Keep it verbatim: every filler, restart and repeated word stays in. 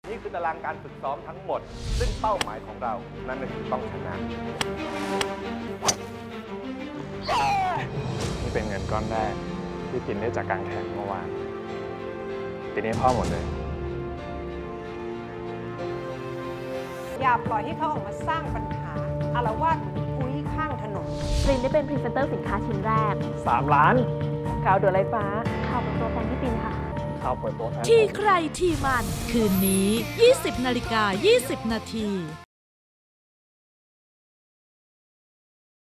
นี่คือตารางการฝึกซ้อมทั้งหมดซึ่งเป้าหมายของเรานั่นก็คือต้องชนะนี่เป็นเงินก้อนแรกที่ปินได้จากการแข่งเมื่อวานปีนี้พ่อหมดเลยอย่าปล่อยให้เขาออกมาสร้างปัญหาอาละวาดเหมือนกุ้ยข้างถนนปินได้เป็นพรีเซนเตอร์สินค้าชิ้นแรกสามล้านข่าวด่วนไรฟ้าข่าวเป็นตัวแทนพี่ปินค่ะข่าวเปิดตัวแทนที่ใครที่มันคืนนี้ ยี่สิบนาฬิกายี่สิบนาที